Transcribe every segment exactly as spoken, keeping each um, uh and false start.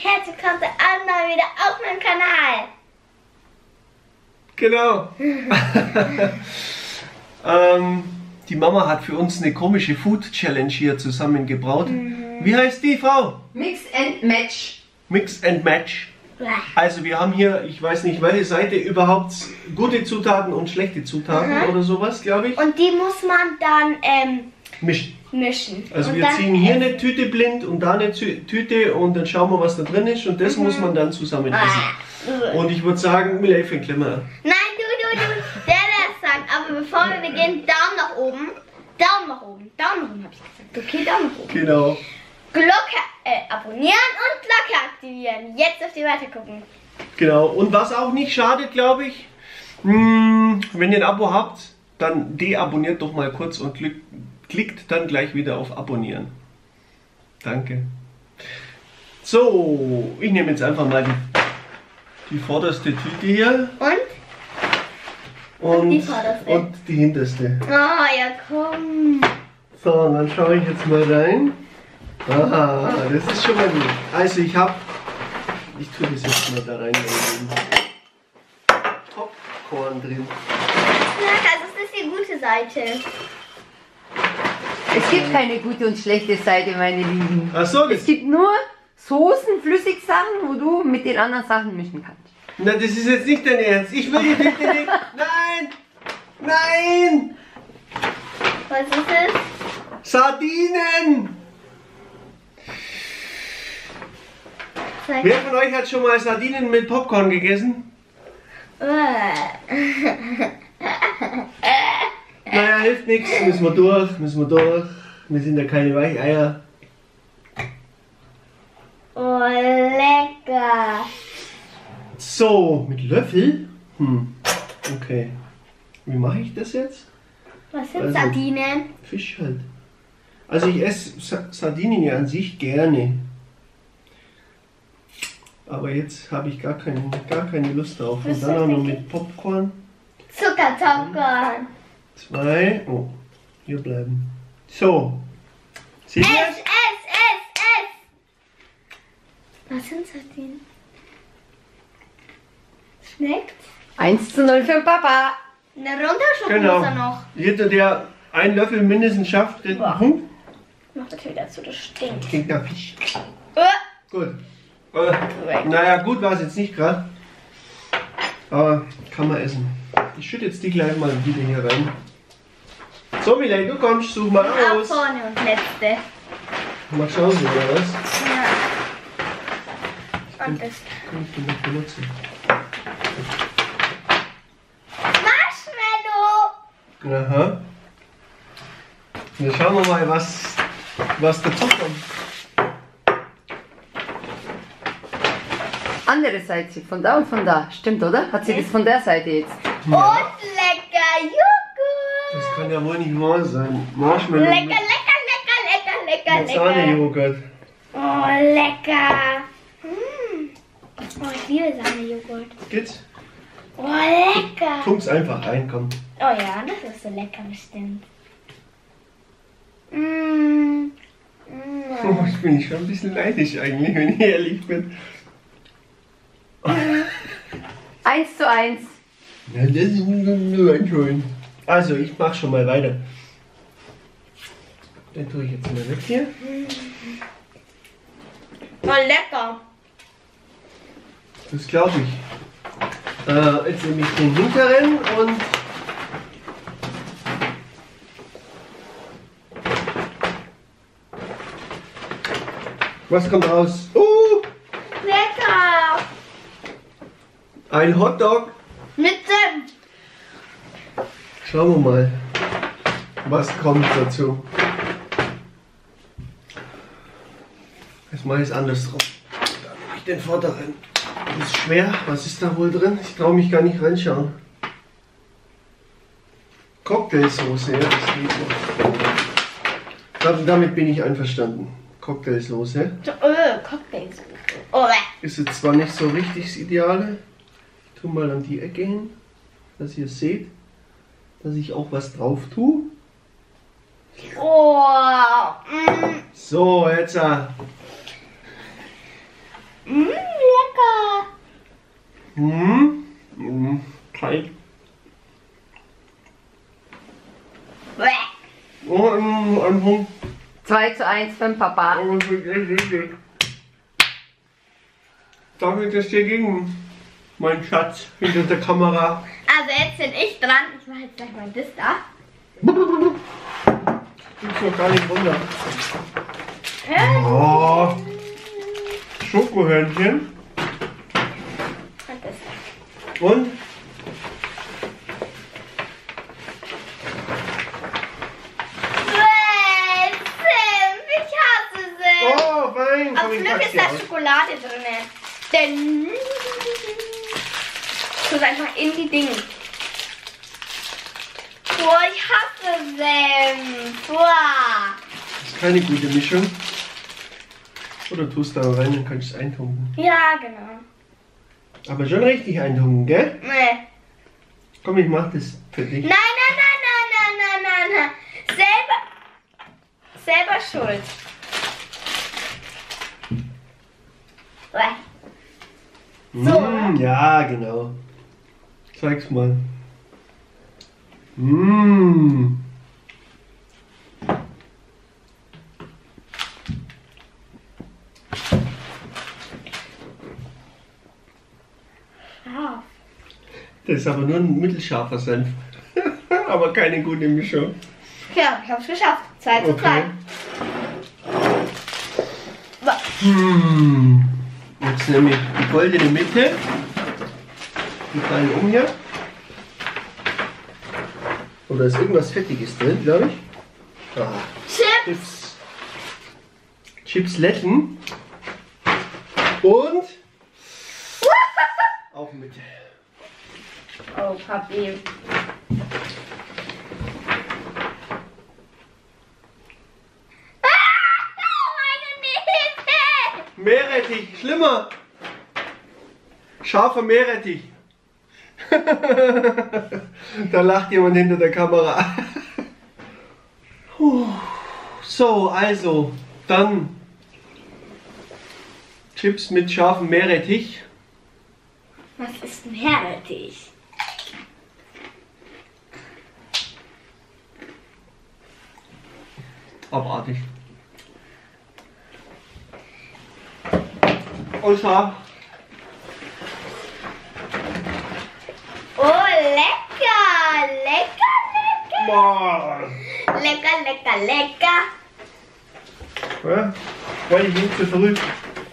herzlich willkommen zu einem neuen Video auf meinem Kanal. Genau. ähm, die Mama hat für uns eine komische Food Challenge hier zusammengebraut. Mhm. Wie heißt die, Frau? Mix and Match. Mix and Match. Also wir haben hier, ich weiß nicht welche Seite, überhaupt gute Zutaten und schlechte Zutaten mhm. oder sowas, glaube ich. Und die muss man dann ähm, mischen. mischen. Also und wir ziehen hier eine Tüte blind und da eine Tüte und dann schauen wir, was da drin ist und das mhm. muss man dann zusammen essen. Ah. Und ich würde sagen, Milay fängt gleich mal an. Nein, du, du, du, der das sagt. Aber bevor wir beginnen, Daumen nach oben. Daumen nach oben. Daumen nach oben, habe ich gesagt. Okay, Daumen nach oben. Genau. Glocke äh, abonnieren und Glocke aktivieren. Jetzt auf die Weite gucken. Genau. Und was auch nicht schadet, glaube ich, mh, wenn ihr ein Abo habt, dann deabonniert doch mal kurz und klick, klickt dann gleich wieder auf Abonnieren. Danke. So, ich nehme jetzt einfach mal die, die vorderste Tüte hier. Und? Und, und die vorderste. Und die hinterste. Oh ja, komm. So, und dann schaue ich jetzt mal rein. Aha, das ist schon mal gut. Also ich habe, ich tue das jetzt mal da rein. Popcorn drin. Ja, das ist die gute Seite. Es gibt keine gute und schlechte Seite, meine Lieben. Ach so, das es gibt nur Soßen, Flüssigsachen, wo du mit den anderen Sachen mischen kannst. Na, das ist jetzt nicht dein Ernst. Ich will die bitte nicht. Nein! Nein! Was ist es? Sardinen! Sag. Wer von euch hat schon mal Sardinen mit Popcorn gegessen? Naja, hilft nichts. Müssen wir durch, müssen wir durch. Wir sind ja keine Weicheier. Oh, lecker. So, mit Löffel? Hm, okay. Wie mache ich das jetzt? Was sind also, Sardinen? Fisch halt. Also ich esse Sa Sardinen ja an sich gerne. Aber jetzt habe ich gar, kein, gar keine Lust drauf. Und dann auch noch mit Popcorn. Zuckertopcorn. Zwei. Oh, hier bleiben. So. Seht ihr? Ess, ess, ess, ess. Was sind Sardinen? Schmeckt? eins zu null für Papa. Eine Runterschlucken Genau. muss er noch. Jeder, der einen Löffel mindestens schafft, kriegt einen Punkt. Mach das wieder zu, das stinkt. Klingt nach Fisch. Uh. Gut. Äh, naja, gut war es jetzt nicht gerade. Aber kann man essen. Ich schütte jetzt die gleich mal wieder hier rein. So, Milay, du kommst, such mal Ab aus. vorne und letzte. Mal schauen, oder was? Ja. Und das. Kann ich den noch benutzen? Marshmallow! Aha. Dann schauen wir mal, was, was dazu kommt. Andere Seite, von da und von da. Stimmt, oder? Hat sie das von der Seite jetzt? Ja. Und lecker Joghurt! Das kann ja wohl nicht wahr sein. Marshmallow. Lecker, lecker, lecker, lecker, lecker, mit lecker. Sahnejoghurt. Oh, lecker. Mm. Oh, ich liebe Sahnejoghurt. Geht's? Oh, lecker. Tunk's einfach rein, komm. Oh ja, das ist so lecker bestimmt. Mm. Mm. Oh, ich bin schon ein bisschen neidisch eigentlich, wenn ich ehrlich bin. Eins zu eins. Ja, das ist nur ein schön. Also, ich mach schon mal weiter. Den tue ich jetzt mal weg hier. Oh, lecker. Das glaube ich. Äh, jetzt nehme ich den hinteren und was kommt raus? Uh, Lecker. ein Hotdog. Mit Senf. Schauen wir mal, was kommt dazu. Jetzt mache ich es andersrum. Da nehme ich den vorderen. Das ist schwer. Was ist da wohl drin? Ich traue mich gar nicht reinschauen. Cocktailsoße, ja, das geht noch. Also damit bin ich einverstanden. Cocktailsoße. So, äh, Cocktails. Oh, Ist jetzt zwar nicht so richtig das Ideale. Ich tue mal an die Ecke hin, dass ihr seht, dass ich auch was drauf tue. oh. Mm. So, jetzt. Äh, Mmh, lecker. Mmh. Mmh. Kalt. Bäh. Oh, ein Anfang. zwei zu eins für den Papa. Oh, das ist echt richtig. Darf ich das dir gegen, mein Schatz, hinter der Kamera? Also jetzt bin ich dran. Ich mache jetzt gleich mal das da. Gibt's noch gar nicht runter. Hä? Oh, Schokohörnchen. Und das da. Und? Bäh, Zimt, ich hasse Zimt. Oh, fein. Am Komm, ich Glück pack's ist dir da aus. Schokolade drin. Denn tu es einfach in die Dinge. Boah, ich hasse Senf. Boah. Das ist keine gute Mischung. Oder tust da rein, dann kannst du es eintunken. Ja, genau. Aber schon richtig eintunken, gell? Nee. Komm, ich mach das für dich. Nein, nein, nein, nein, nein, nein, nein, nein. Selber, selber schuld. Uah. So. Mm, ja, genau. Zeig's mal. Mmh. Scharf. Das ist aber nur ein mittelscharfer Senf. Aber keine gute Mischung. Ja, ich hab's geschafft. zwei zu zwei. Okay. Hm. Jetzt nehme ich die goldene Mitte. Die fallen um hier. Oder ist irgendwas Fettiges drin, glaube ich. Ah, Chips. Chips. Chipsletten. Und auf Mitte. Oh, Papi. Meerrettich, schlimmer. Scharfer Meerrettich. Da lacht jemand hinter der Kamera. Puh. So, also, dann Chips mit scharfem Meerrettich. Was ist ein Meerrettich? Abartig. Und scharf. Oh, lecker, lecker, lecker. Boah. Lecker, lecker, lecker. Ja, weil ich bin zu verrückt.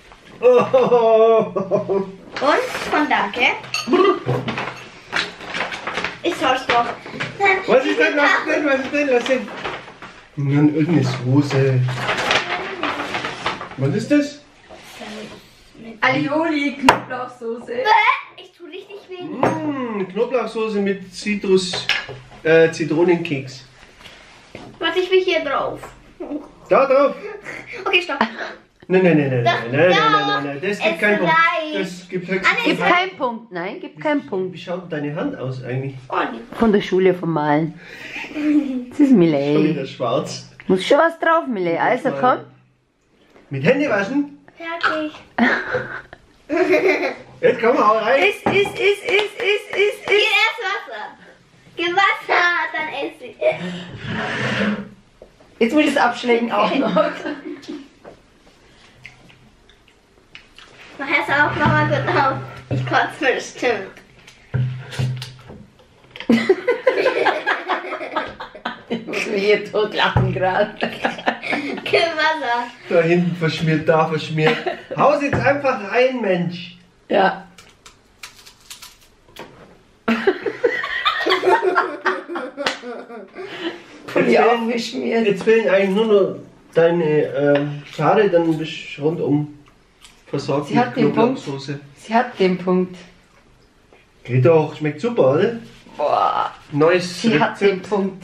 Oh. Und von danke. Ich soll's doch. Was ist denn, was ist denn, was ist denn, was ist denn? Nun, irgendeine Soße. Was ist das? Alioli, Knoblauchsoße. Ich tu richtig wenig. Mmh, Knoblauchsoße mit Zitrus, äh, Zitronenkeks. Warte, ich will hier drauf. Da drauf. Okay, stopp. Nein, nein, nein, nein, Das- nein, nein, ja, nein, nein, nein, das gibt es keinen Punkt. reicht. Das gibt höchstens Anne, Gibt es keinen Punkt, nein, gibt keinen Wie Punkt. schaut deine Hand aus eigentlich? Oh, lieb. Von der Schule vom Malen. Das ist Schon Millet. wieder schwarz. Muss schon was drauf, Millet. Also komm. Mit Hände waschen? Fertig. Jetzt komm mal rein. Ist, ist, ist, ist, ist, ist, Gib erst Wasser. Gib Wasser, dann esse ich. Jetzt muss ich es abschlägen auch noch. Mach es auch nochmal gut auf. Ich kotze bestimmt. Ich muss mich hier totlachen gerade. Gib Wasser. Da hinten verschmiert, da verschmiert. Haus jetzt einfach rein, Mensch. Ja. Pulli Jetzt fehlen- aufgeschmiert. Jetzt fehlen eigentlich nur noch deine äh, Haare, dann bist du rundum versorgt Sie hat den Punkt. Knoblauchsoße. Sie hat den Punkt. Geht doch, schmeckt super, oder? Boah, Neues sie hat den Rezept. Punkt.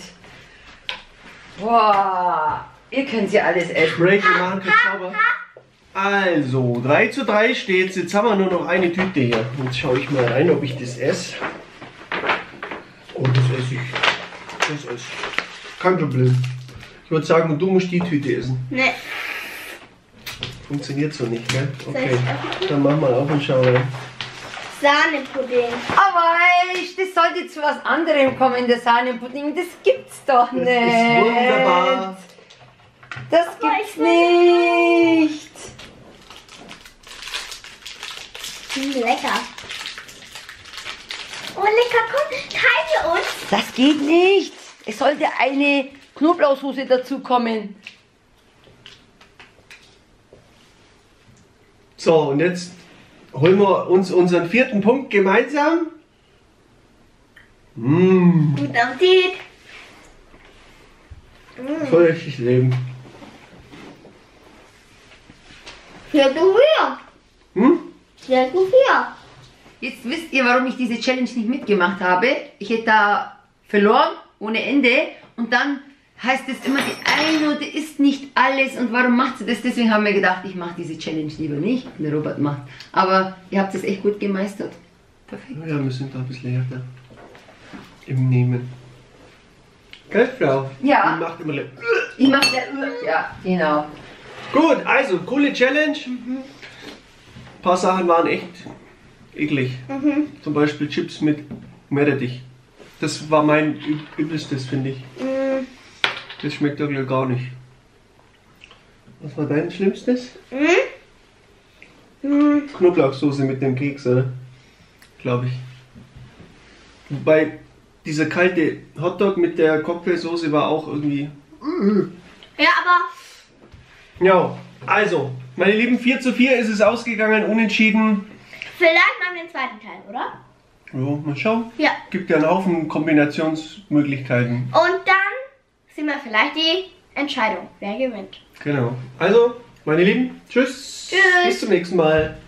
Boah, ihr könnt sie alles essen. Break, wir machen kurz sauber. Also, drei zu drei steht's. Jetzt haben wir nur noch eine Tüte hier. Jetzt schaue ich mal rein, ob ich das esse. Oh, das esse ich. Das esse ich. Kein Problem. Ich würde sagen, du musst die Tüte essen. Ne. Funktioniert so nicht, gell? Soll Okay, ich öffnen? dann mach mal auf und schau rein. Sahnepudding. Aber echt, das sollte zu was anderem kommen, der Sahnepudding. Das gibt's doch nicht. Das ist wunderbar. Das Aber gibt's ich will- nicht. Hm, lecker. Oh, lecker, komm, teilen wir uns. Das geht nicht. Es sollte eine Knoblauchsoße dazu kommen. So, und jetzt holen wir uns unseren vierten Punkt gemeinsam. Mmh, Guten Appetit. voll richtig Leben. Sehr gut hier. Hm? Sehr gut hier. Jetzt wisst ihr, warum ich diese Challenge nicht mitgemacht habe. Ich hätte da verloren, ohne Ende. Und dann heißt es immer, die eine die isst nicht alles. Und warum macht sie das? Deswegen haben wir gedacht, ich mache diese Challenge lieber nicht. Und der Robert macht. Aber ihr habt es echt gut gemeistert. Perfekt. Ja, wir sind da ein bisschen härter im Nehmen. Gell, Frau? Ja. Die macht immer le- Ich mache der Ja, genau. Gut, also, coole Challenge. Ein paar Sachen waren echt eklig. Mhm. Zum Beispiel Chips mit Meerrettich. Das war mein Üb übelstes, finde ich. Mm, Das schmeckt wirklich gar nicht. Was war dein Schlimmstes? mm, mm. Knoblauchsoße mit dem Keks, oder? Glaube ich. Wobei dieser kalte Hotdog mit der Cocktailsoße war auch irgendwie. Ja, aber Ja, also, meine Lieben, vier zu vier ist es ausgegangen, unentschieden. vielleicht machen wir den zweiten Teil, oder? Jo, mal schauen. Ja. Gibt ja einen Haufen Kombinationsmöglichkeiten. Und dann sehen wir vielleicht die Entscheidung, wer gewinnt. Genau. Also, meine Lieben, tschüss. Tschüss. Bis zum nächsten Mal.